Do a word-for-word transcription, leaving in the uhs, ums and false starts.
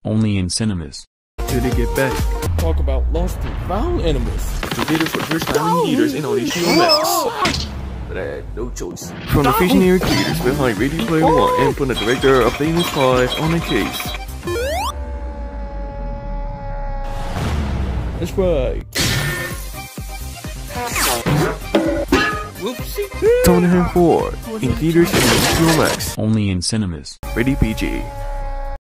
Only in cinemas. Till they get back. Talk about lost and found animals. We did it for the first time in theaters and on H B O Max. But I had no choice. From the visionary creators behind Ready Player One and from the director of Famous Five on the case. That's right. Whoopsie. Tony Hawk four in theaters and on H B O Max. Only in cinemas. Ready P G.